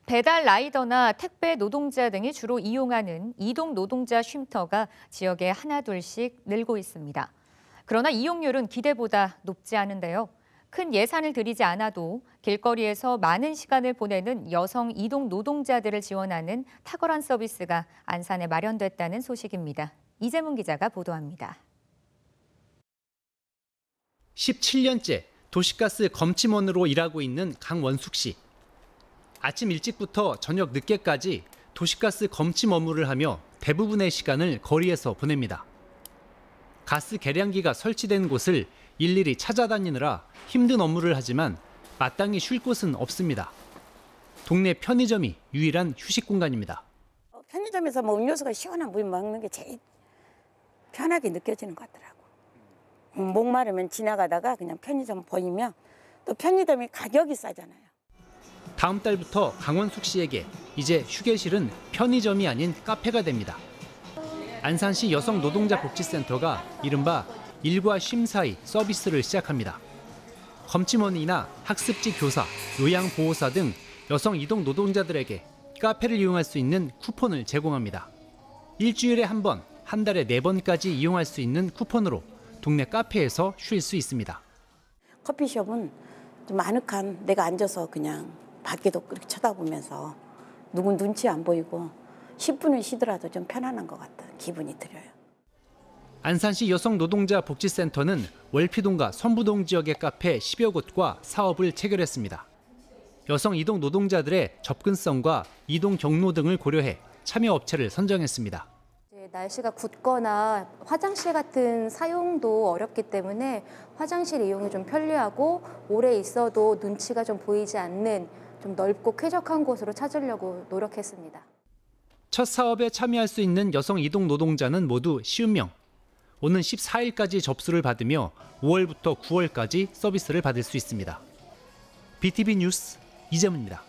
배달 라이더나 택배 노동자 등이 주로 이용하는 이동 노동자 쉼터가 지역에 하나둘씩 늘고 있습니다. 그러나 이용률은 기대보다 높지 않은데요. 큰 예산을 들이지 않아도 길거리에서 많은 시간을 보내는 여성 이동 노동자들을 지원하는 탁월한 서비스가 안산에 마련됐다는 소식입니다. 이재문 기자가 보도합니다. 17년째 도시가스 검침원으로 일하고 있는 강원숙 씨. 아침 일찍부터 저녁 늦게까지 도시가스 검침 업무를 하며 대부분의 시간을 거리에서 보냅니다. 가스 계량기가 설치된 곳을 일일이 찾아다니느라 힘든 업무를 하지만 마땅히 쉴 곳은 없습니다. 동네 편의점이 유일한 휴식 공간입니다. 편의점에서 뭐 음료수가 시원한 물 먹는 게 제일 편하게 느껴지는 것 같더라고. 목마르면 지나가다가 그냥 편의점 보이면 또 편의점이 가격이 싸잖아요. 다음 달부터 강원숙 씨에게 이제 휴게실은 편의점이 아닌 카페가 됩니다. 안산시 여성노동자복지센터가 이른바 일과 쉼 사이 서비스를 시작합니다. 검침원이나 학습지 교사, 요양보호사 등 여성 이동 노동자들에게 카페를 이용할 수 있는 쿠폰을 제공합니다. 일주일에 한 번, 한 달에 4번까지 이용할 수 있는 쿠폰으로 동네 카페에서 쉴 수 있습니다. 커피숍은 좀 아늑한 내가 앉아서 그냥 밖에도 그렇게 쳐다보면서 누군 눈치 안 보이고 10분을 쉬더라도 좀 편안한 것 같은 기분이 들어요. 안산시 여성노동자복지센터는 월피동과 선부동 지역의 카페 10여 곳과 사업을 체결했습니다. 여성 이동 노동자들의 접근성과 이동 경로 등을 고려해 참여 업체를 선정했습니다. 날씨가 굳거나 화장실 같은 사용도 어렵기 때문에 화장실 이용이 좀 편리하고 오래 있어도 눈치가 좀 보이지 않는 좀 넓고 쾌적한 곳으로 찾으려고 노력했습니다. 첫 사업에 참여할 수 있는 여성 이동 노동자는 모두 50명. 오는 14일까지 접수를 받으며 5월부터 9월까지 서비스를 받을 수 있습니다. BTV 뉴스 이재문입니다.